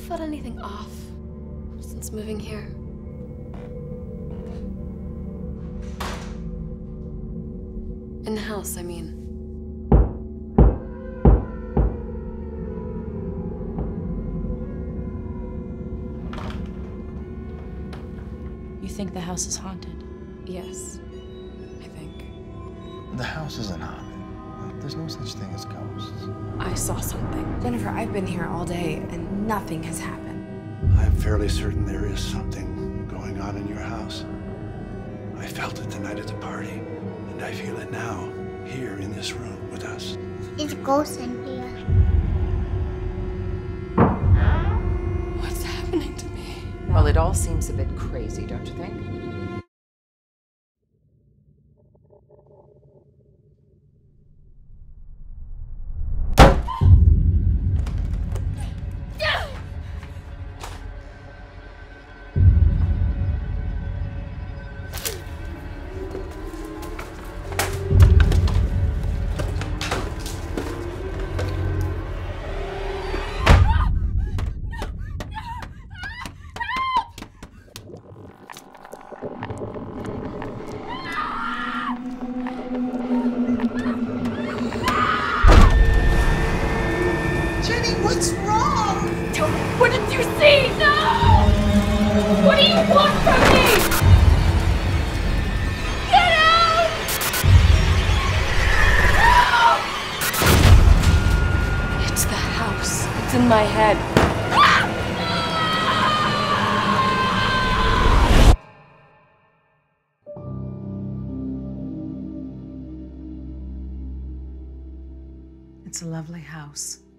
felt anything off since moving here? In the house, I mean. You think the house is haunted? Yes, I think. The house isn't haunted. There's no such thing as ghosts. I saw something. Jennifer, I've been here all day and nothing has happened. I'm fairly certain there is something going on in your house. I felt it the night at the party, and I feel it now, here in this room with us. It's ghosts in here. What's happening to me? Well, it all seems a bit crazy, don't you think? What's wrong? What did you see? No! What do you want from me? Get out! No! It's the house. It's in my head. It's a lovely house.